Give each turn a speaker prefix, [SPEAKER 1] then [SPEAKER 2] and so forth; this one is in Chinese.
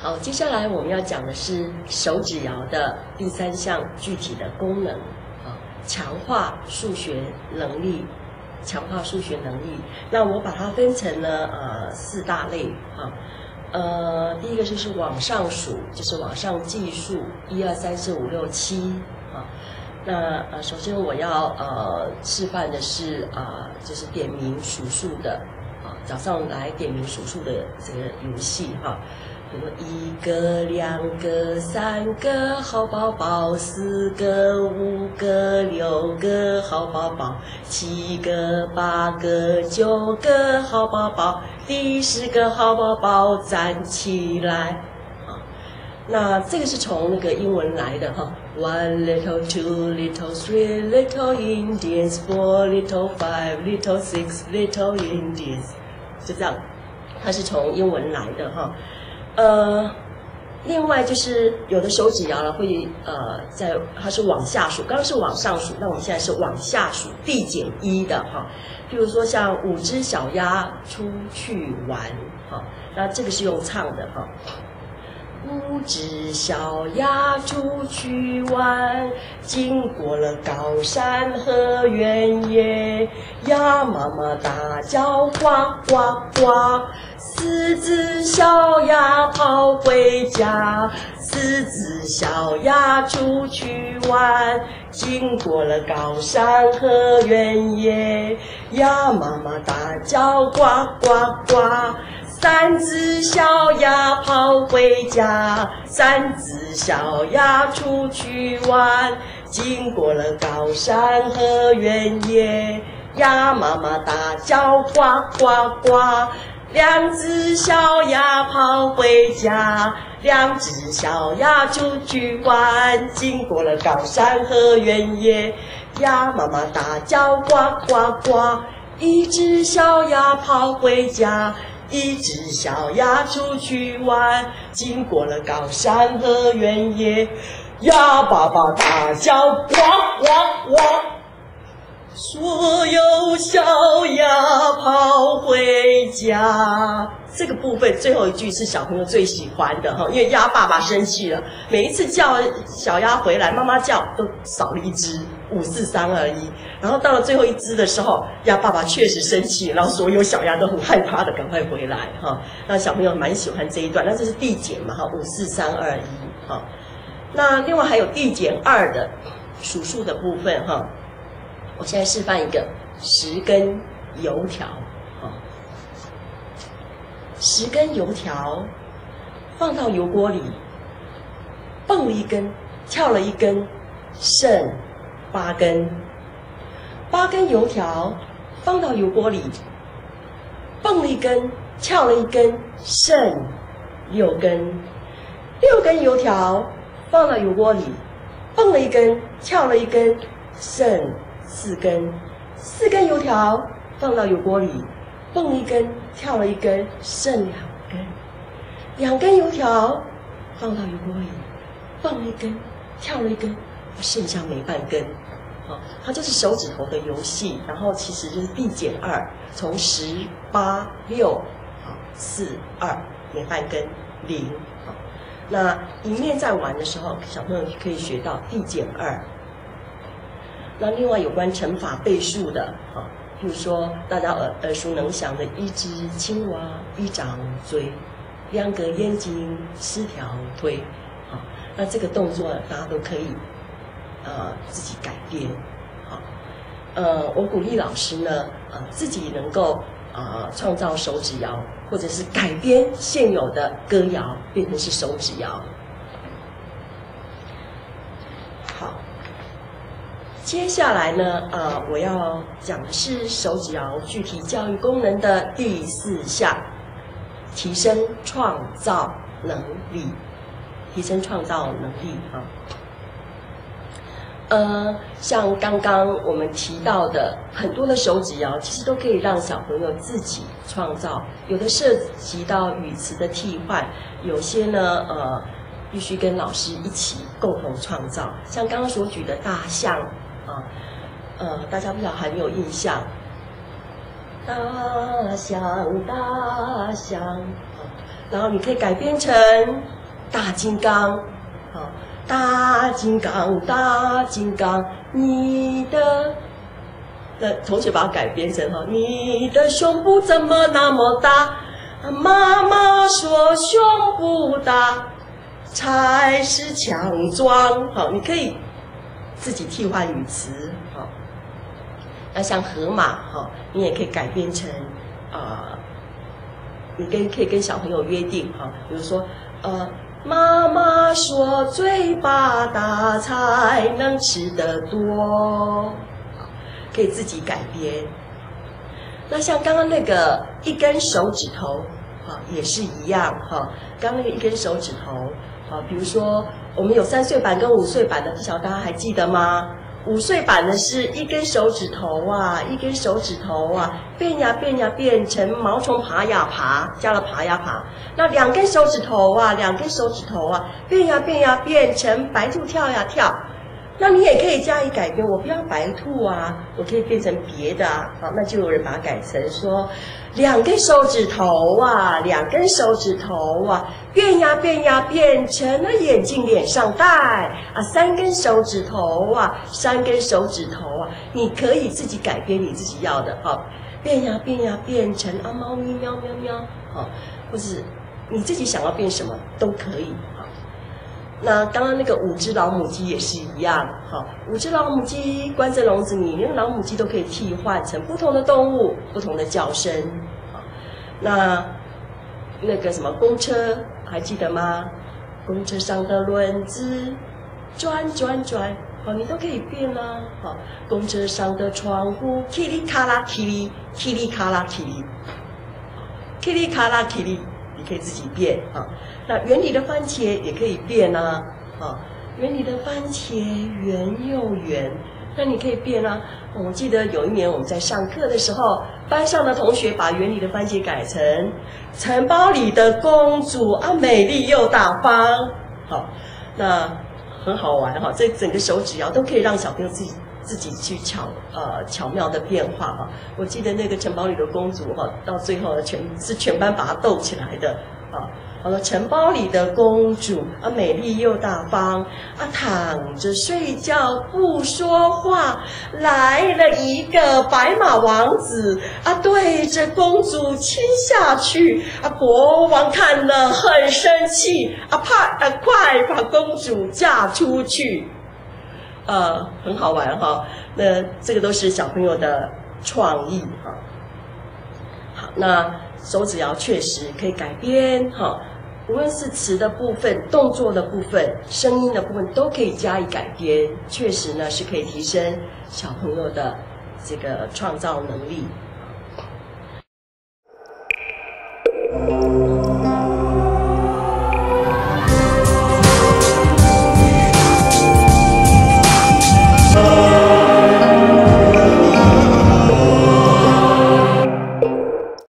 [SPEAKER 1] 好，接下来我们要讲的是手指谣的第3项具体的功能啊，强化数学能力。强化数学能力，那我把它分成了4大类啊。第一个就是往上数，就是往上计数，1、2、3、4、5、6、7啊。那首先我要示范的是就是点名数数的啊，早上来点名数数的这个游戏哈。比如说1个、2个、3个好宝宝，4个、5个、6个好宝宝，7个、8个、9个好宝宝，第10个好宝宝站起来。那这个是从那个英文来的哈 ，One little, 2 little, 3 little Indians, 4 little, 5 little, 6 little Indians， 就这样，它是从英文来的哈。另外就是有的手指谣了会它是往下数，刚刚是往上数，那我们现在是往下数递减1的哈。譬如说像5只小鸭出去玩哈，那这个是用唱的哈。5只小鸭出去玩，经过了高山和原野，鸭妈妈大叫呱呱呱，4只小鸭跑回家，4只小鸭出去玩，经过了高山和原野，鸭妈妈大叫呱呱呱，3只小鸭跑回家，3只小鸭出去玩，经过了高山和原野，鸭妈妈大叫呱呱呱，2只小鸭跑回家，2只小鸭出去玩，经过了高山和原野，鸭妈妈大叫呱呱呱，1只小鸭跑回家，1只小鸭出去玩，经过了高山和原野，鸭爸爸大叫呱呱呱，所有小鸭跑回家。这个部分最后一句是小朋友最喜欢的哈，因为鸭爸爸生气了，每一次叫小鸭回来，妈妈叫都少了1只，5、4、3、2、1，然后到了最后1只的时候，鸭爸爸确实生气，然后所有小鸭都很害怕的赶快回来哈。那小朋友蛮喜欢这一段，那这是递减嘛哈，5、4、3、2、1哈。那另外还有递减2的数数的部分哈，我现在示范一个10根油条。10根油条放到油锅里，蹦了1根，跳了1根，剩8根。8根油条放到油锅里，蹦了1根，跳了1根，剩6根。6根油条放到油锅里，蹦了1根，跳了1根，剩4根。4根油条放到油锅里，蹦了1根，跳了1根，剩2根。2根油条放到油锅里，蹦了1根，跳了1根，剩下没半根。它就是手指头的游戏，然后其实就是递减2，从10、8、6、4、2，没半根0。那一面在玩的时候，小朋友可以学到递减2。那另外有关乘法倍数的譬如说大家耳熟能详的1只青蛙1张嘴，2个眼睛10条腿，那这个动作大家都可以自己改编。我鼓励老师呢自己能够创造手指谣，或者是改编现有的歌谣变成是手指谣。好，接下来呢我要讲的是手指谣具体教育功能的第4项，提升创造能力。提升创造能力像刚刚我们提到的很多的手指谣，其实都可以让小朋友自己创造。有的涉及到语词的替换，有些呢必须跟老师一起共同创造。像刚刚所举的大象大家不知道还没有印象？大象大象然后你可以改编成大金刚，好，大金刚，大金刚，你的同学把它改编成你的胸部怎么那么大？妈妈说胸部大才是强壮。好，你可以自己替换语词。好，那像河马，你也可以改编成你可以跟小朋友约定，比如说妈妈说嘴巴大才能吃得多，可以自己改编。那像刚刚那个一根手指头，也是一样，刚刚那个一根手指头，比如说我们有3岁版跟5岁版的，不晓得大家还记得吗？5岁版的是一根手指头啊，一根手指头啊，变呀变呀变成毛虫爬呀爬，加了爬呀爬。那2根手指头啊，2根手指头啊，变呀变呀变成白兔跳呀跳。那你也可以加以改编，我不要白兔啊，我可以变成别的啊。好，那就有人把它改成说2根手指头啊，2根手指头啊，变呀变呀变成了眼镜脸上戴啊，3根手指头啊，3根手指头啊，你可以自己改编你自己要的，好，变呀变呀变成猫咪喵喵喵，好，或是你自己想要变什么都可以。那刚刚那个5只老母鸡也是一样，5只老母鸡关在笼子里，连老母鸡都可以替换成不同的动物，不同的叫声。那个什么公车还记得吗？公车上的轮子转转转，你都可以变啦。公车上的窗户噼里咔啦噼里，噼里咔啦噼里，噼里咔啦噼里，你可以自己变啊。那园里的番茄也可以变啊，园里的番茄圆又圆，那你可以变啊。我记得有一年我们在上课的时候，班上的同学把园里的番茄改成城堡里的公主啊，美丽又大方。好，那很好玩哈，这整个手指谣都可以让小朋友自己去巧妙的变化哈。我记得那个城堡里的公主到最后全班把她逗起来的啊。好了，城堡里的公主啊，美丽又大方啊，躺着睡觉不说话。来了一个白马王子啊，对着公主亲下去啊。国王看了很生气啊，快把公主嫁出去。很好玩哈。那这个都是小朋友的创意哈。好，那手指谣确实可以改编哈。无论是词的部分、动作的部分、声音的部分，都可以加以改编，确实呢是可以提升小朋友的这个创造能力。